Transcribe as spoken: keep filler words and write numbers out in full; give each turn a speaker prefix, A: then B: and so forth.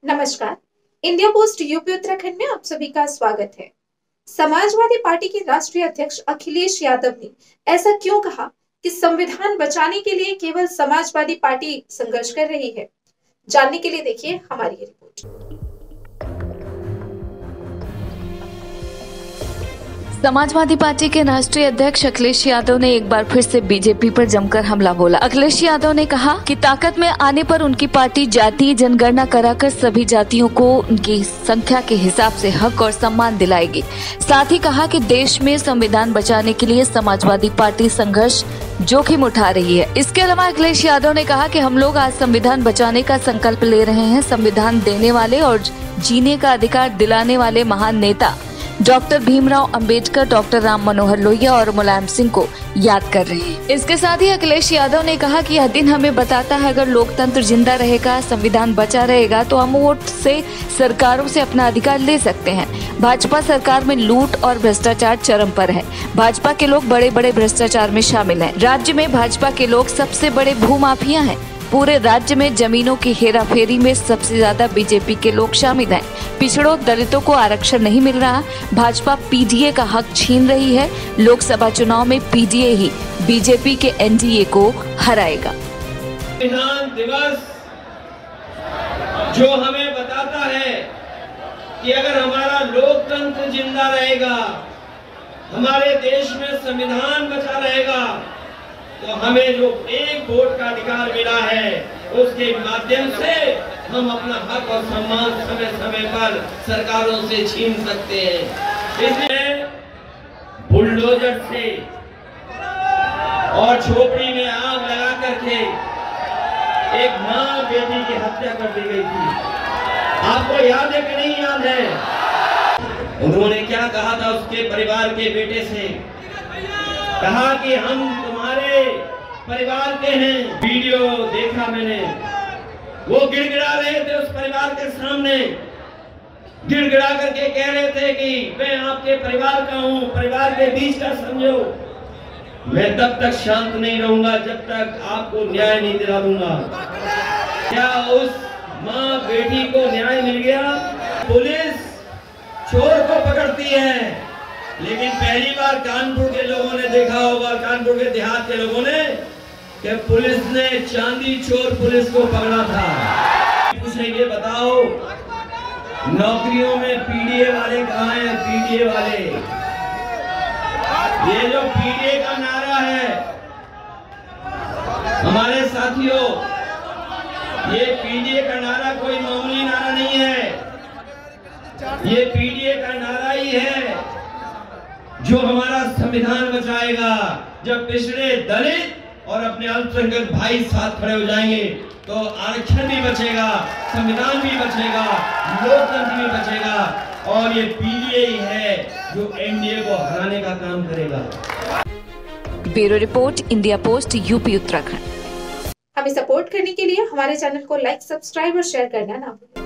A: नमस्कार। India post UP Uttarakhand में आप सभी का स्वागत है। समाजवादी पार्टी के राष्ट्रीय अध्यक्ष अखिलेश यादव ने ऐसा क्यों कहा कि संविधान बचाने के लिए केवल समाजवादी पार्टी संघर्ष कर रही है? जानने के लिए देखिए हमारी ये रिपोर्ट।
B: समाजवादी पार्टी के राष्ट्रीय अध्यक्ष अखिलेश यादव ने एक बार फिर से बीजेपी पर जमकर हमला बोला। अखिलेश यादव ने कहा कि ताकत में आने पर उनकी पार्टी जातीय जनगणना कराकर सभी जातियों को उनकी संख्या के हिसाब से हक और सम्मान दिलाएगी। साथ ही कहा कि देश में संविधान बचाने के लिए समाजवादी पार्टी संघर्ष जोखिम उठा रही है। इसके अलावा अखिलेश यादव ने कहा कि हम लोग आज संविधान बचाने का संकल्प ले रहे हैं। संविधान देने वाले और जीने का अधिकार दिलाने वाले महान नेता डॉक्टर भीमराव अंबेडकर, डॉक्टर राम मनोहर लोहिया और मुलायम सिंह को याद कर रहे हैं। इसके साथ ही अखिलेश यादव ने कहा कि यह दिन हमें बताता है अगर लोकतंत्र जिंदा रहेगा, संविधान बचा रहेगा तो हम वोट से सरकारों से अपना अधिकार ले सकते हैं। भाजपा सरकार में लूट और भ्रष्टाचार चरम पर है। भाजपा के लोग बड़े बड़े भ्रष्टाचार में शामिल हैं। राज्य में भाजपा के लोग सबसे बड़े भूमाफिया हैं। पूरे राज्य में जमीनों की हेराफेरी में सबसे ज्यादा बीजेपी के लोग शामिल हैं। पिछड़ों दलितों को आरक्षण नहीं मिल रहा। भाजपा पीडीए का हक छीन रही है। लोकसभा चुनाव में पीडीए ही बीजेपी के एनडीए को हराएगा।
C: संविधान दिवस जो हमें बताता है कि अगर हमारा लोकतंत्र जिंदा रहेगा, हमारे देश में संविधान बचा रहेगा, तो हमें जो एक वोट का अधिकार मिला है उसके माध्यम से हम अपना हक और सम्मान समय समय पर सरकारों से छीन सकते हैं। इसलिए बुलडोजर से और झोपड़ी में आग लगा करके एक मां बेटी की हत्या कर दी गई थी। आपको याद है कि नहीं याद है? उन्होंने क्या कहा था उसके परिवार के बेटे से? कहा कि हम तुम्हारे परिवार के हैं। वीडियो देखा मैंने, वो गिड़गिड़ा रहे थे उस परिवार के सामने, गिड़गिड़ा करके कह रहे थे कि मैं आपके परिवार का हूं, परिवार के बीच का समझो। मैं तब तक शांत नहीं रहूंगा जब तक आपको न्याय नहीं दिला दूंगा। क्या उस माँ बेटी को न्याय मिल गया? पुलिस चोर को पकड़ती है, लेकिन पहली बार कानपुर के लोगों ने देखा होगा, कानपुर के देहात के लोगों ने, कि पुलिस ने चांदी चोर पुलिस को पकड़ा था। पूछेंगे बताओ नौकरियों में पीडीए वाले कहाँ हैं? पीडीए वाले, ये जो पीडीए का नारा है हमारे साथियों, ये पीडीए का नारा कोई मामूली नारा नहीं है। ये पीडीए का नारा ही है जो हमारा संविधान बचाएगा। जब पिछड़े दलित और अपने अल्पसंख्यक भाई साथ खड़े हो जाएंगे तो आरक्षण भी बचेगा, संविधान भी बचेगा, लोकतंत्र भी बचेगा, और ये पीडीए ही है जो एनडीए को हराने का काम करेगा।
B: Bureau report, India post UP Uttarakhand.
A: हमें सपोर्ट करने के लिए हमारे चैनल को लाइक, सब्सक्राइब और शेयर करना ना भूलें।